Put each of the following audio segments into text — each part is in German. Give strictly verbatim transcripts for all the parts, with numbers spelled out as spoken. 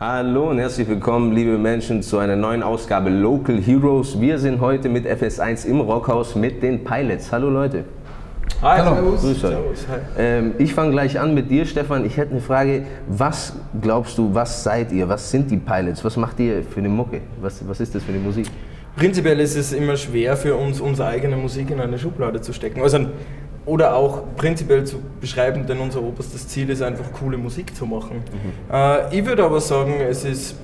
Hallo und herzlich willkommen, liebe Menschen, zu einer neuen Ausgabe Local Heroes. Wir sind heute mit F S eins im Rockhaus mit den Pilots. Hallo Leute. Hi, Hallo. Servus. Grüß euch. Servus. Hi. Ähm, ich fange gleich an mit dir, Stefan. Ich hätte eine Frage. Was glaubst du, was seid ihr? Was sind die Pilots? Was macht ihr für eine Mucke? Was, was ist das für eine Musik? Prinzipiell ist es immer schwer für uns, unsere eigene Musik in eine Schublade zu stecken. Also, oder auch prinzipiell zu beschreiben, denn unser oberstes Ziel ist einfach, coole Musik zu machen. Mhm. Äh, ich würde aber sagen, es ist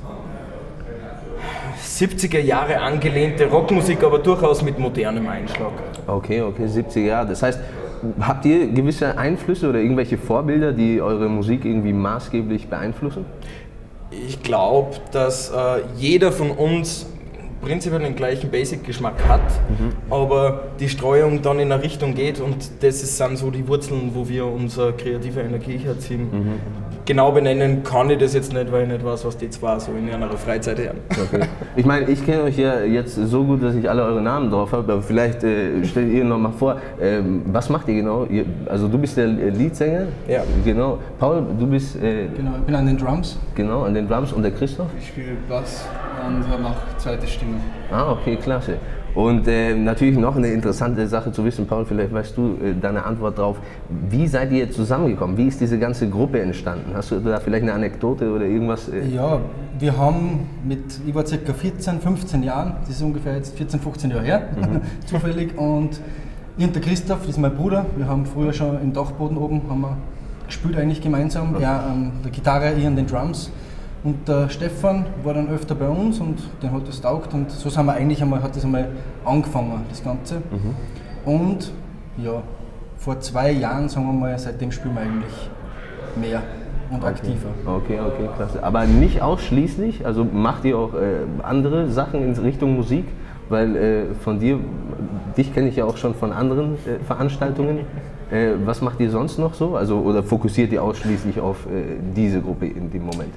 siebziger Jahre angelehnte Rockmusik, aber durchaus mit modernem Einschlag. Okay, okay, siebziger Jahre. Das heißt, habt ihr gewisse Einflüsse oder irgendwelche Vorbilder, die eure Musik irgendwie maßgeblich beeinflussen? Ich glaube, dass äh, jeder von uns prinzipiell den gleichen Basic-Geschmack hat, mhm. aber die Streuung dann in eine Richtung geht und das sind so die Wurzeln, wo wir unsere kreative Energie herziehen. Mhm. Genau benennen kann ich das jetzt nicht, weil ich nicht weiß, was die zwei so in ihrer Freizeit hören. Okay. Ich meine, ich kenne euch ja jetzt so gut, dass ich alle eure Namen drauf habe, aber vielleicht äh, stellt ihr noch mal vor, ähm, was macht ihr genau? Ihr, also du bist der Leadsänger? Ja. Genau. Paul, du bist... Äh, genau, ich bin an den Drums. Genau, an den Drums. Und der Christoph? Ich spiele Bass und habe auch zweite Stimme. Ah, okay, klasse. Und äh, natürlich noch eine interessante Sache zu wissen, Paul, vielleicht weißt du äh, deine Antwort drauf. Wie seid ihr zusammengekommen? Wie ist diese ganze Gruppe entstanden? Hast du da vielleicht eine Anekdote oder irgendwas? Äh? Ja, wir haben mit, ich war ca. vierzehn, fünfzehn Jahren, das ist ungefähr jetzt vierzehn, fünfzehn Jahre her, mhm. zufällig. Und ich und der Christoph, das ist mein Bruder, wir haben früher schon im Dachboden oben haben wir gespielt eigentlich gemeinsam. Mhm. Er an der Gitarre, ich an den Drums. Und der Stefan war dann öfter bei uns und den hat das taugt und so sind wir eigentlich einmal, hat das einmal angefangen, das Ganze. Mhm. Und ja, vor zwei Jahren, sagen wir mal, seitdem spielen wir eigentlich mehr und okay. aktiver. Okay, okay, klasse. Aber nicht ausschließlich, also macht ihr auch äh, andere Sachen in Richtung Musik? Weil äh, von dir, dich kenne ich ja auch schon von anderen äh, Veranstaltungen. Äh, was macht ihr sonst noch so? Also, oder fokussiert ihr ausschließlich auf äh, diese Gruppe in dem Moment?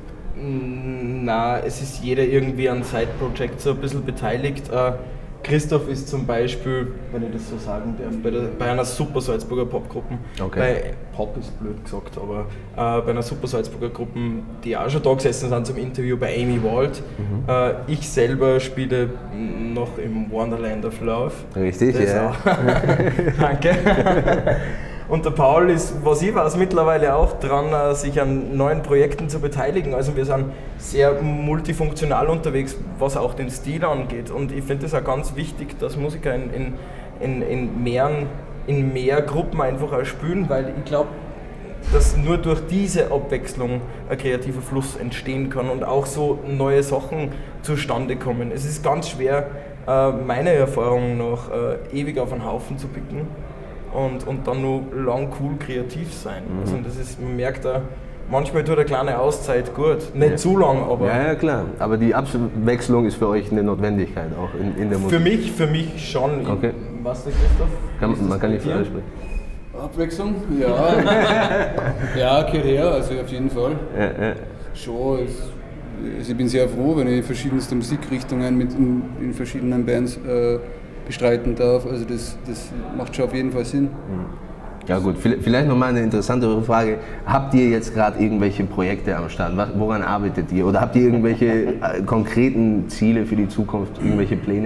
Na, es ist jeder irgendwie an Side-Project so ein bisschen beteiligt. Äh, Christoph ist zum Beispiel, wenn ich das so sagen darf, bei, der, bei einer super Salzburger Popgruppe. Okay. Bei Pop ist blöd gesagt, aber äh, bei einer super Salzburger Gruppe, die auch schon da gesessen sind zum Interview bei Amy Wald. Mhm. Äh, ich selber spiele noch im Wonderland of Love. Richtig, das ja. Danke. Und der Paul ist, was ich weiß, mittlerweile auch dran, sich an neuen Projekten zu beteiligen. Also wir sind sehr multifunktional unterwegs, was auch den Stil angeht. Und ich finde es auch ganz wichtig, dass Musiker in, in, in, in, mehreren, in mehr Gruppen einfach auch spielen, weil ich glaube, dass nur durch diese Abwechslung ein kreativer Fluss entstehen kann und auch so neue Sachen zustande kommen. Es ist ganz schwer, meiner Erfahrung nach, ewig auf einen Haufen zu picken. Und, und dann nur lang cool kreativ sein. Mhm. Also das ist, man merkt da, manchmal tut eine kleine Auszeit gut. Nicht ja. zu lang, aber... Ja, ja, klar. Aber die Abwechslung ist für euch eine Notwendigkeit, auch in, in der Musik. Für mich, für mich schon. Okay. Was, der Christoph? Kann, man kann nicht für alle sprechen. Abwechslung? Ja. Ja, gehört her, also auf jeden Fall. Ja, ja. Schon. Also ich bin sehr froh, wenn ich verschiedenste Musikrichtungen mit in, in verschiedenen Bands äh, bestreiten darf, also das, das macht schon auf jeden Fall Sinn. Ja gut, vielleicht nochmal eine interessantere Frage. Habt ihr jetzt gerade irgendwelche Projekte am Start? Woran arbeitet ihr? Oder habt ihr irgendwelche konkreten Ziele für die Zukunft, irgendwelche Pläne?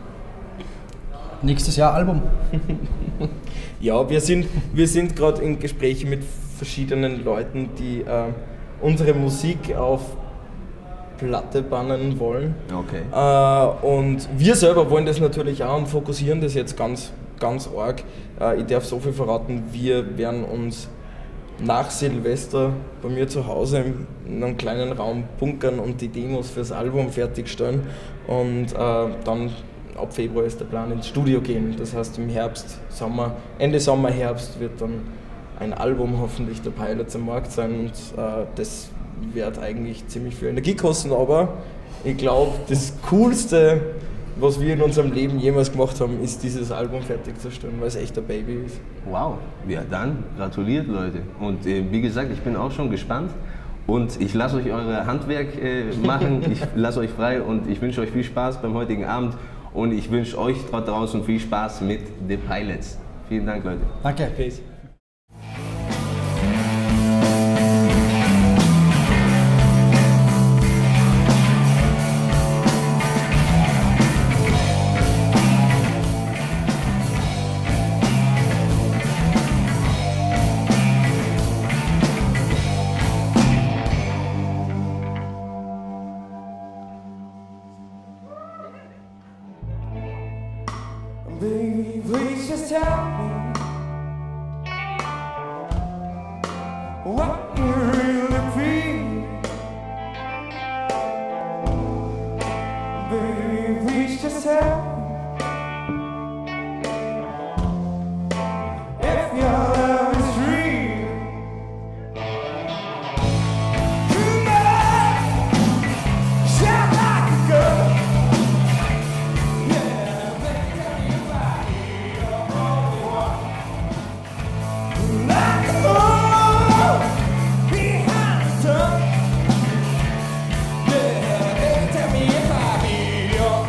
Nächstes Jahr Album. Ja, wir sind, wir sind gerade in Gesprächen mit verschiedenen Leuten, die äh, unsere Musik auf Platte bannen wollen. Okay. Äh, und wir selber wollen das natürlich auch und fokussieren das jetzt ganz, ganz arg. Äh, ich darf so viel verraten, wir werden uns nach Silvester bei mir zu Hause in einem kleinen Raum bunkern und die Demos fürs Album fertigstellen. Und äh, dann ab Februar ist der Plan, ins Studio gehen. Das heißt im Herbst, Sommer, Ende Sommer, Herbst wird dann ein Album hoffentlich der Pilots am Markt sein und äh, das wird eigentlich ziemlich viel Energie kosten, aber ich glaube, das Coolste, was wir in unserem Leben jemals gemacht haben, ist dieses Album fertigzustellen, weil es echt ein Baby ist. Wow, ja dann gratuliert Leute. Und äh, wie gesagt, ich bin auch schon gespannt und ich lasse euch eure Handwerk äh, machen, ich lasse euch frei und ich wünsche euch viel Spaß beim heutigen Abend und ich wünsche euch dort draußen viel Spaß mit The Pilots. Vielen Dank, Leute. Danke. Peace. please just tell me what you really feel. Baby, please just tell me if your love is real. Come on, shout like a girl. Yeah, baby, tell me if I hear your voice. Like a bull behind the sun. Yeah, baby, tell me if I hear your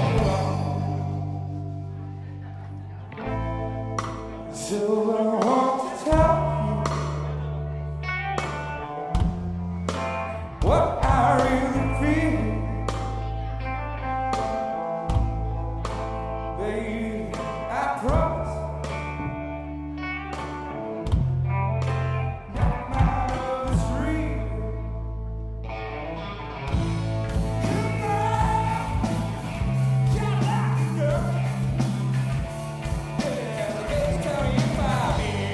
voice. So I want to tell you what I really feel. Baby, I promise that my love is real. Come on, shout like a girl. Yeah, baby, tell me if I feel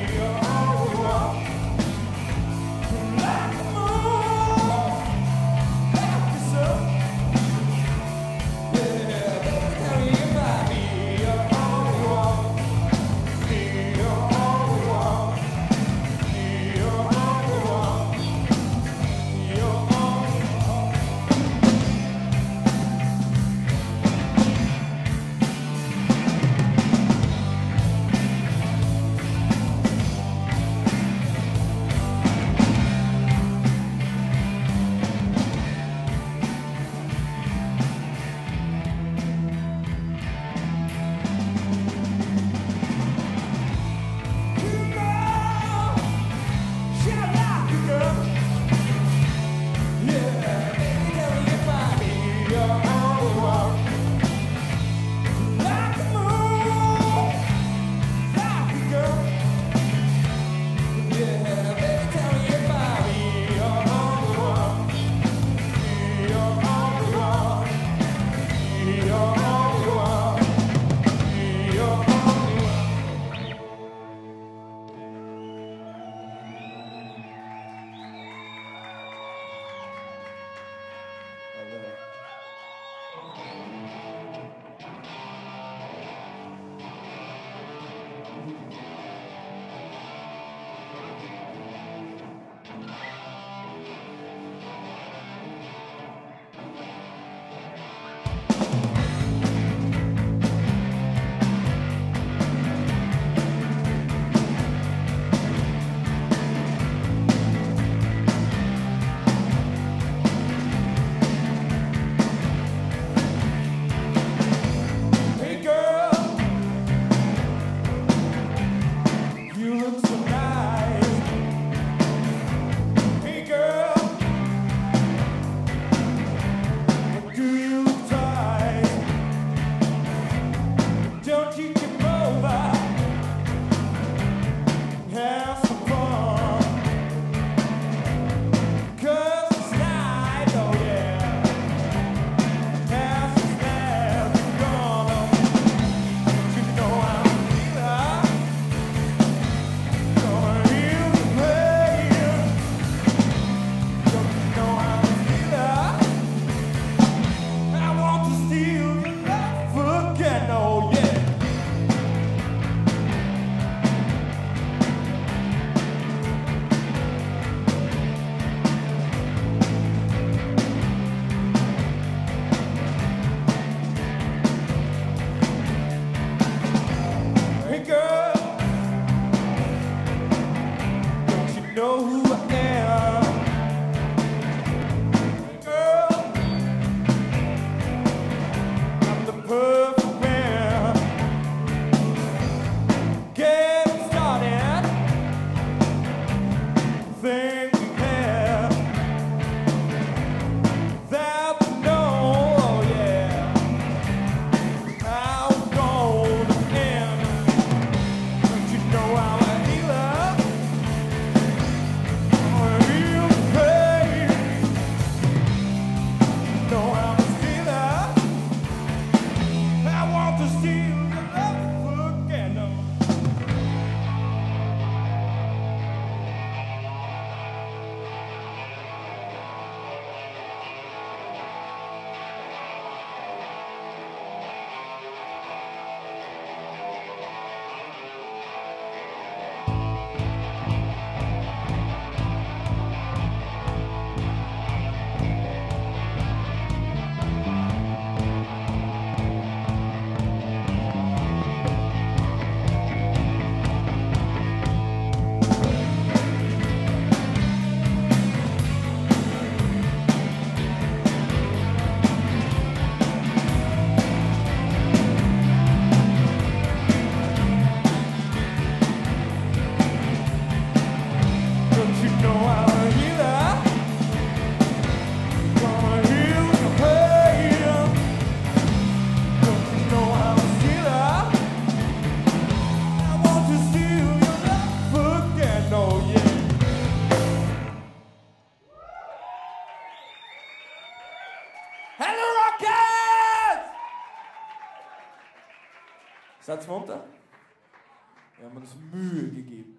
Seid ihr munter? Wir haben uns Mühe gegeben.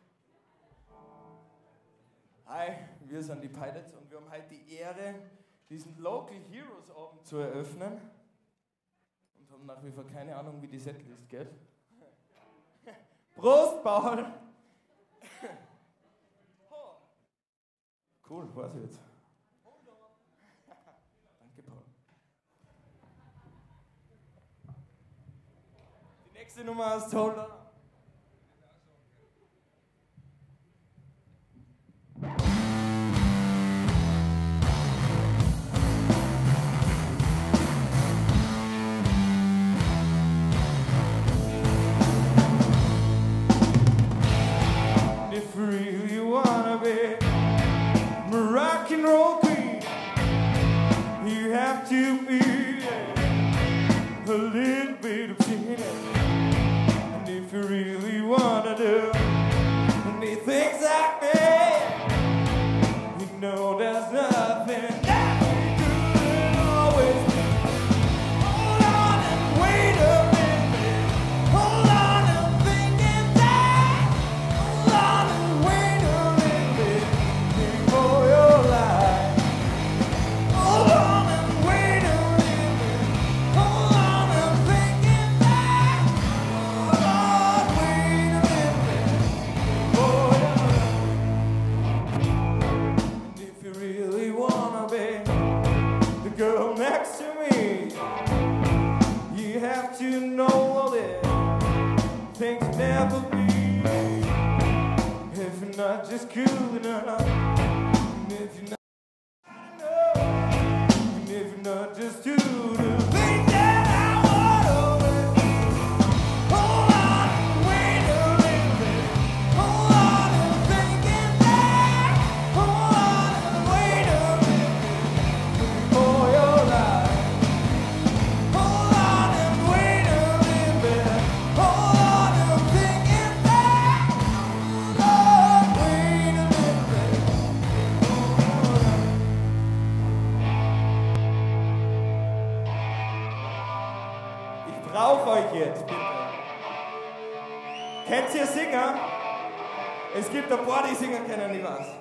Hi, wir sind die Pilots und wir haben heute die Ehre, diesen Local Heroes Abend zu eröffnen. Und haben nach wie vor keine Ahnung, wie die Setlist geht. Prost, Paul! Cool, weiß ich jetzt. Danke, Paul. Die nächste Nummer ist Hold On. If you really wanna be rock and roll queen, you have to be a little bit of singing. And if you really wanna do the things like me, you know there's nothing that we couldn't always do. Hold on and wait a minute. Hold on and think it that. Hold on and wait a minute before your life. Hold on and wait a minute. Hold on and think it that. Hold on, wait a minute before your life. And if you really wanna be the girl next to me, you have to know all this. Things never be if you're not just cool enough. And if you're not and if you're not just do the things that I want to. Hold on and wait a little bit. Hold on and think it back. Hold on and wait a minute before your life. Hold on and wait a little bit. Hold on and think it back. Hold on, wait a little bit. Ich brauche euch jetzt, bitte. Kennt ihr Singer? Es gibt ein paar, die singen können, ich weiß.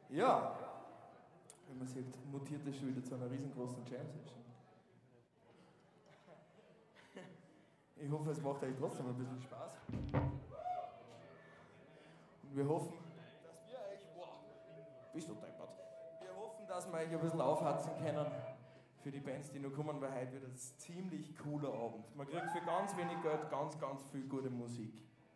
Ja, wenn man sieht, mutiert das schon wieder zu einer riesengroßen Jam-Session. Ich hoffe, es macht euch trotzdem ein bisschen Spaß. Und wir hoffen, dass wir euch, wow, bist du deppert. Wir hoffen, dass wir euch ein bisschen aufhatzen können für die Bands, die noch kommen, weil heute wird ein ziemlich cooler Abend. Man kriegt für ganz wenig Geld ganz, ganz viel gute Musik.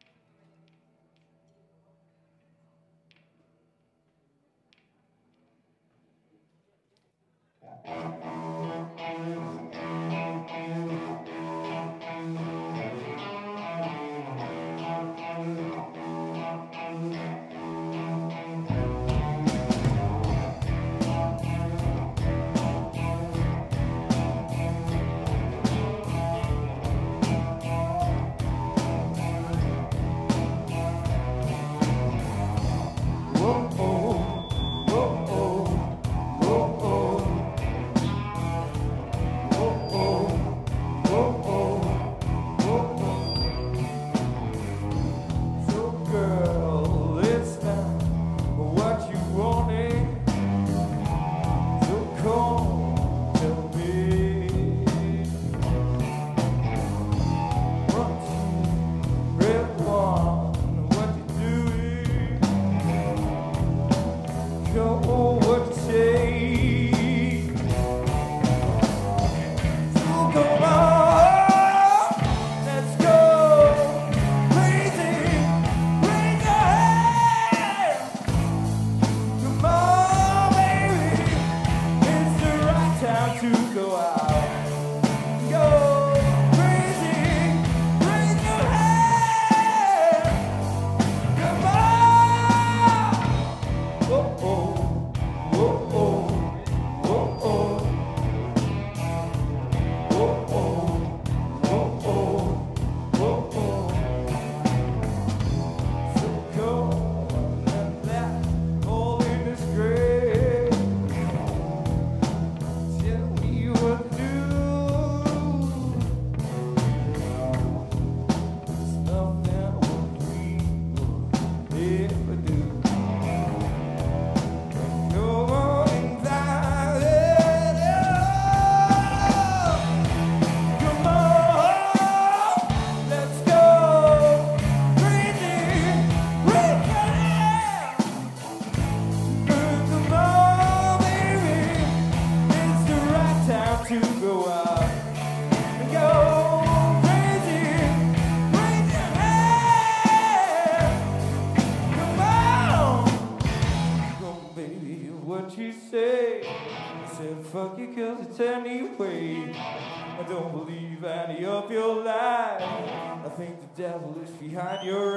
Behind your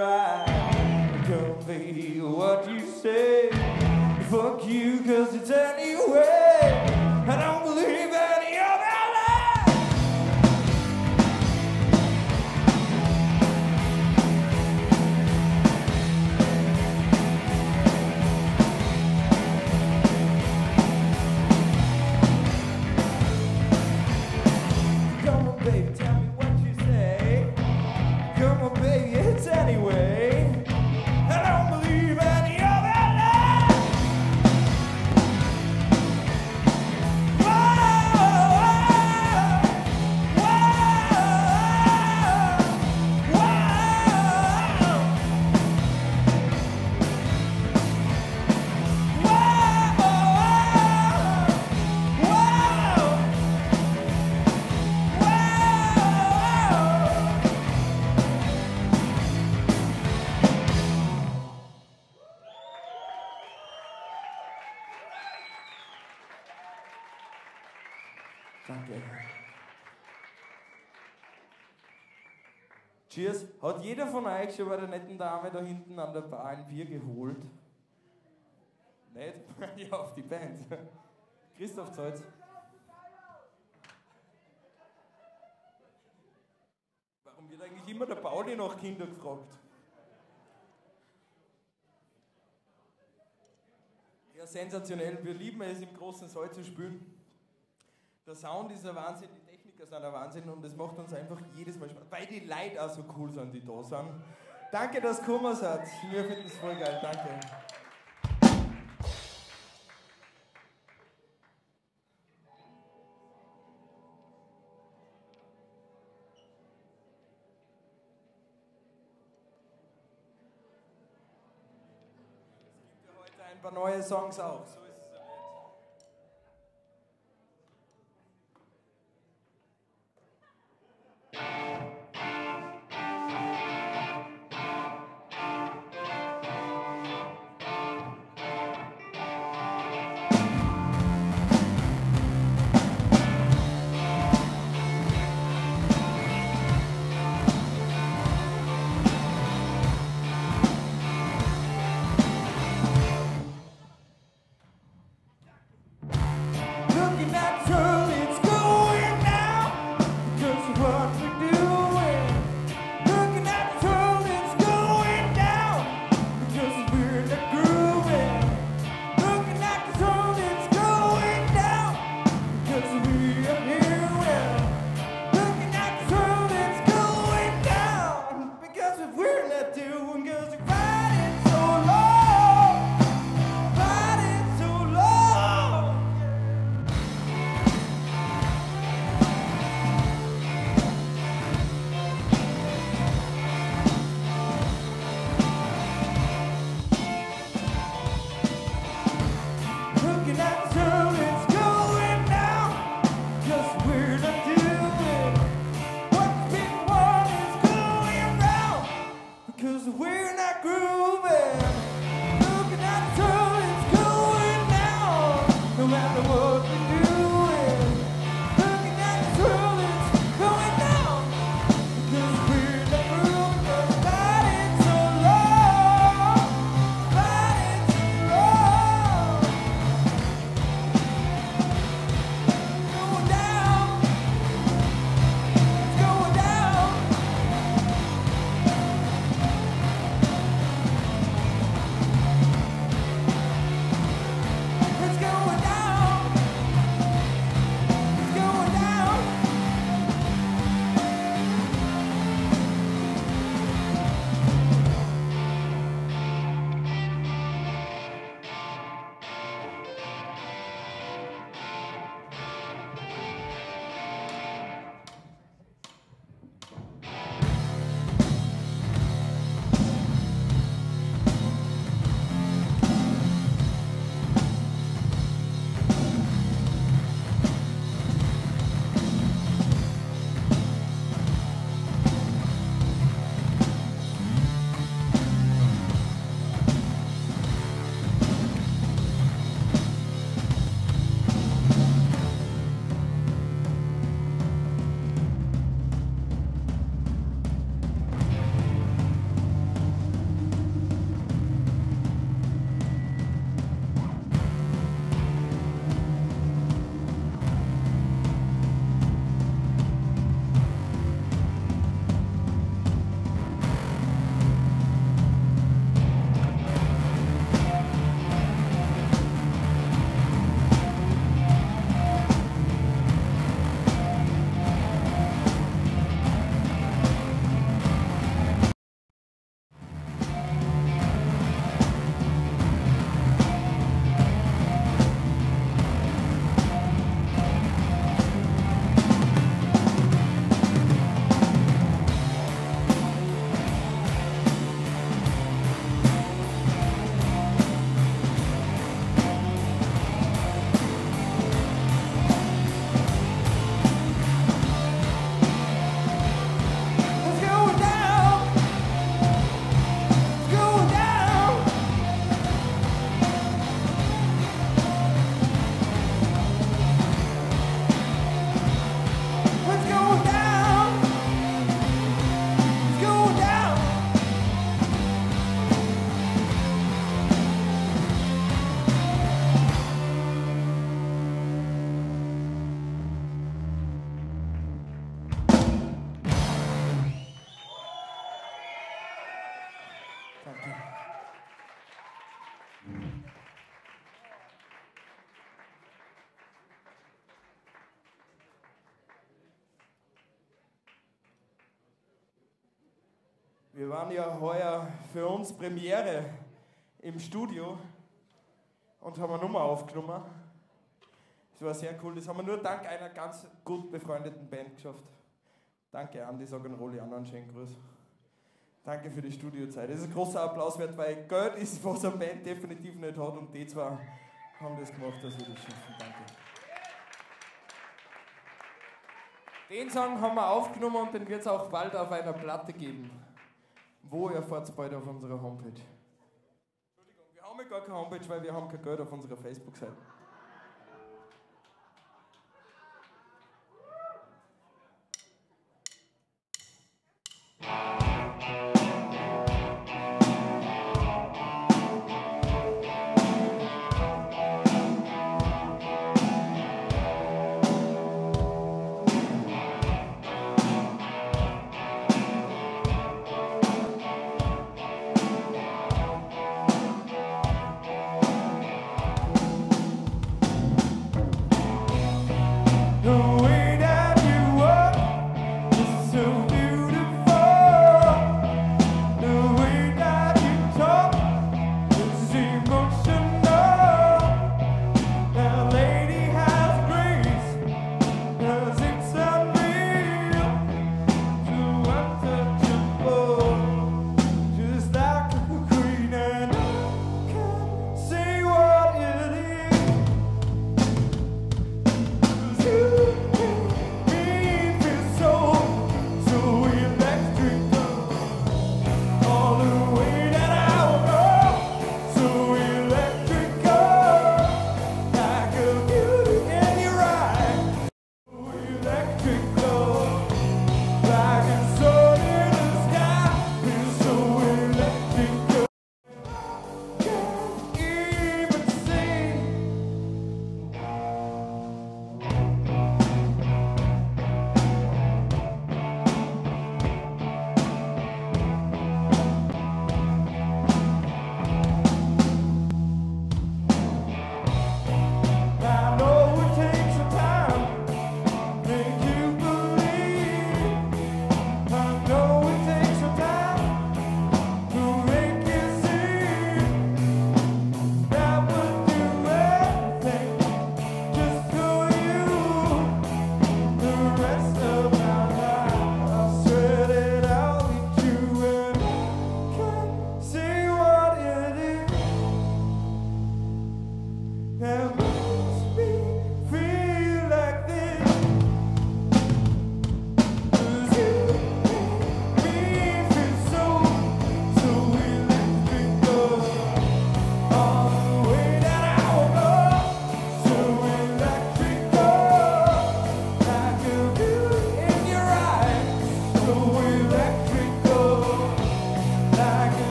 eyes, don't be what you say. Fuck you, cause it's anyway. I don't believe any of your lies. Come on, baby, tell me what you say. Come on, baby, it's anyway. I don't believe any of it. Danke. Cheers. Hat jeder von euch schon bei der netten Dame da hinten an der Bar ein Bier geholt? Nicht? Ja, auf die Band. Christoph zahlt. Warum wird eigentlich immer der Pauli nach Kinder gefragt? Ja, sensationell. Wir lieben es, im großen Saal zu spielen. Der Sound ist ein Wahnsinn, die Techniker sind ein Wahnsinn und es macht uns einfach jedes Mal Spaß, weil die Leute auch so cool sind, die da sind. Danke, dass ihr gekommen seid. Wir finden es voll geil. Danke. paar neue Songs auch. So ist es ja nicht. Looking at her, it's going now. Because of what we're doing. Looking at her, it's going down. Because we're not grooving. Looking at her, it's going down. Because we are hearing. Looking at her, it's going down. Because if we're not doing, because we're fighting so long. Fighting so long. Looking at her, it's going down. Because we're not doing what's been won is going round. Because we're not grooving. Looking at her, it's going down. No matter what we're doing. Looking at her, it's going down. Because we're not grooving. 'Cause fighting so long. Fighting so long. Going down. It's going down. It's going down. It's going down. It's going down. It's going down. It's going down. It's going down. Thank you. Wir waren ja heuer für uns Premiere im Studio und haben eine Nummer aufgenommen. Das war sehr cool. Das haben wir nur dank einer ganz gut befreundeten Band geschafft. Danke, Andi, sag an Roli an einen schönen Gruß. Danke für die Studiozeit. Das ist ein großer Applaus wert, weil Geld ist, was eine Band definitiv nicht hat und die zwei haben das gemacht, dass wir das schaffen. Danke. Den Song haben wir aufgenommen und den wird es auch bald auf einer Platte geben. Wo erfahrt ihr bald auf unserer Homepage? Entschuldigung, wir haben ja gar keine Homepage, weil wir haben kein Geld auf unserer Facebook-Seite.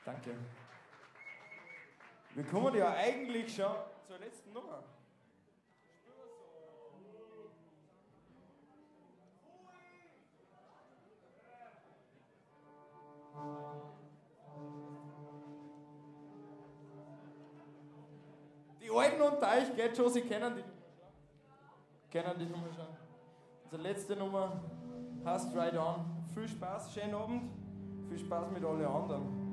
Danke. Wir kommen ja eigentlich schon zur letzten Nummer. Die Alten unter euch, geht schon, sie kennen die, kennen die Nummer schon. Unsere letzte Nummer heißt Ride On. Viel Spaß, schönen Abend, viel Spaß mit allen anderen.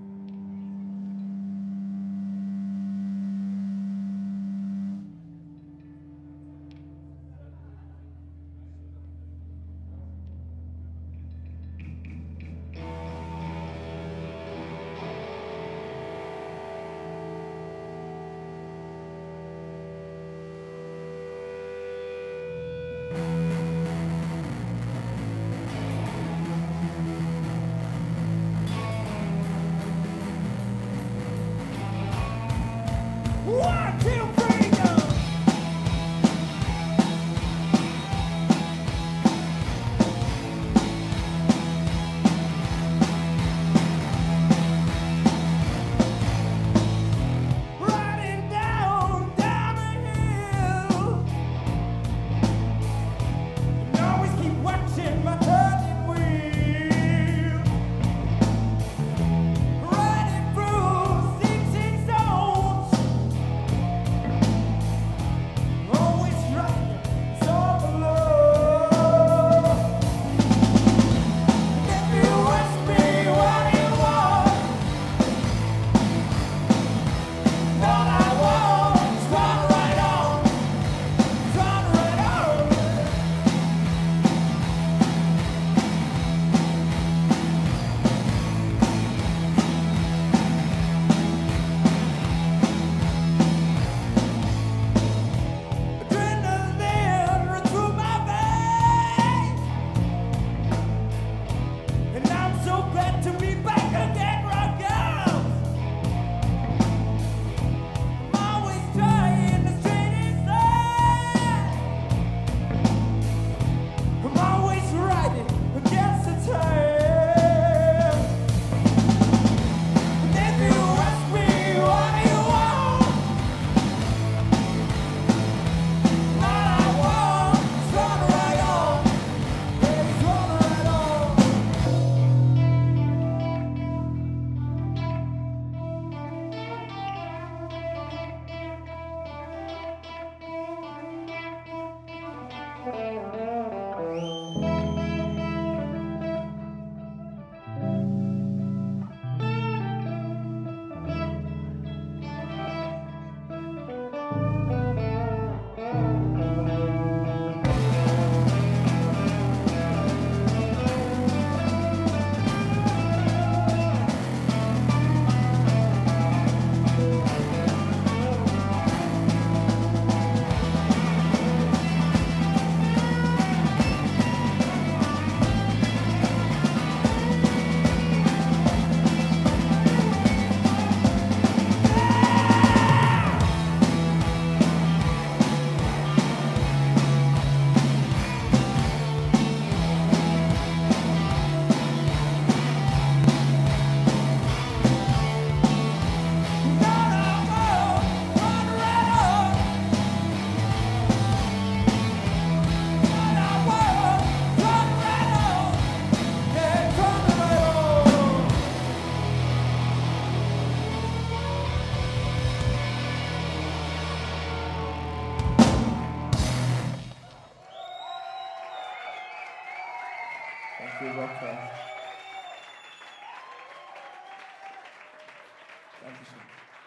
Dankeschön.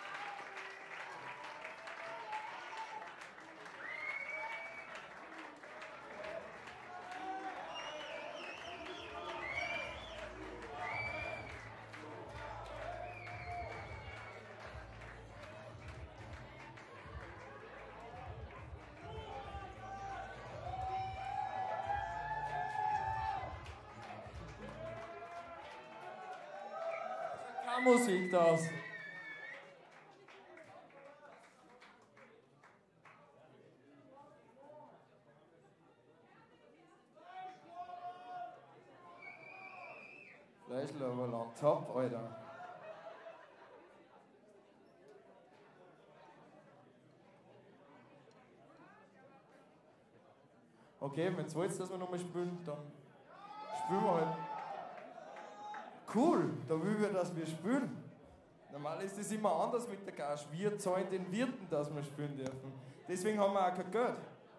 Musik das. Fleischler, aber lang top, Alter. Okay, wenn ihr wollt, dass wir nochmal spielen, dann spielen wir halt. Cool, da will wir, dass wir spielen. Normal ist es immer anders mit der Gage. Wir zahlen den Wirten, dass wir spielen dürfen. Deswegen haben wir auch kein Geld.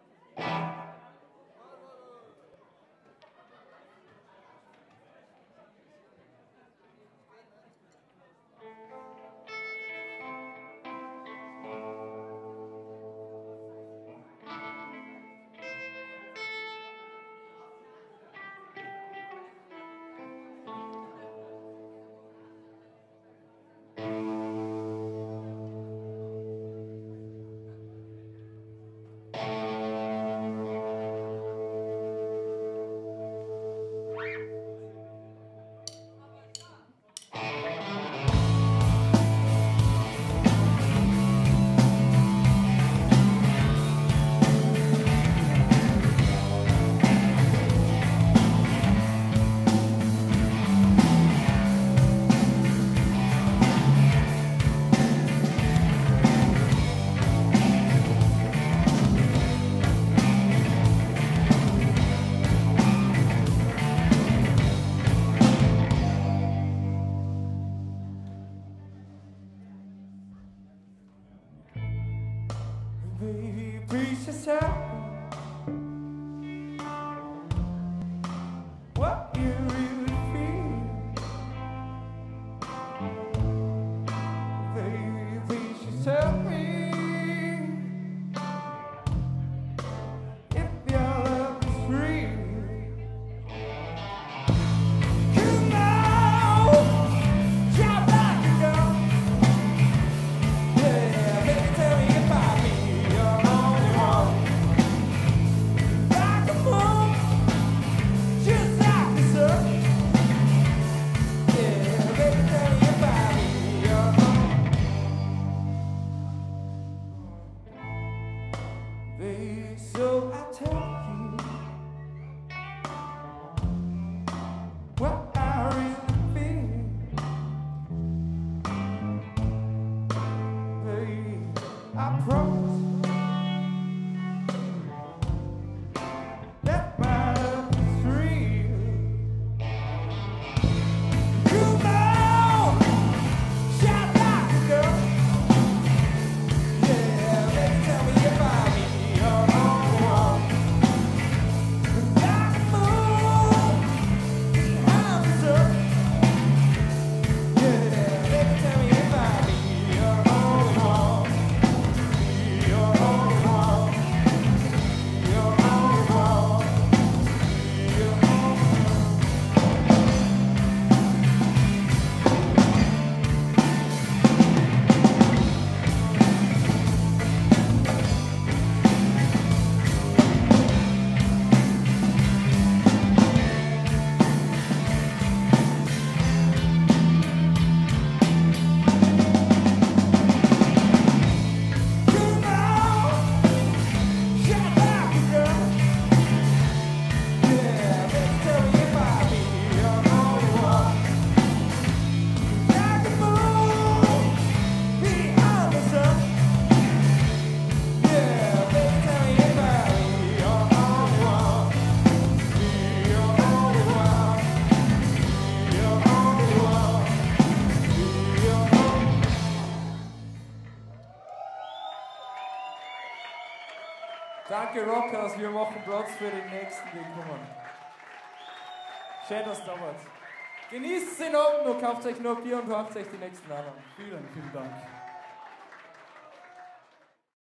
Baby, please just tell me what you really feel. Baby, please just tell me if your love is real. Come on, jump back and go. Yeah, baby, tell me if I be your only one. Like a moon, just like the sun. Yeah, baby, tell me if I be your own. Baby, so I tell you what I really feel. Baby, I promise that my love is real. Come on, shout like a girl. Yeah, baby, tell me if I be your only one. Like a moon, I'm the sun. Yeah, baby, tell me if I be your only one. Be your only one. Be your only one. Be your only one. Come on, shout like a girl. Yeah, baby, tell me if I be your only one. Like a moon beyond the sun. Yeah, baby, tell me if I be your only one. Be your only one. Be your only one. Be your only. Danke Rockers, wir machen Platz für den nächsten, die kommen. Schön, dass ihr da wart. Genießt den Abend noch, kauft euch noch Bier und kauft euch die nächsten anderen. Vielen, vielen Dank.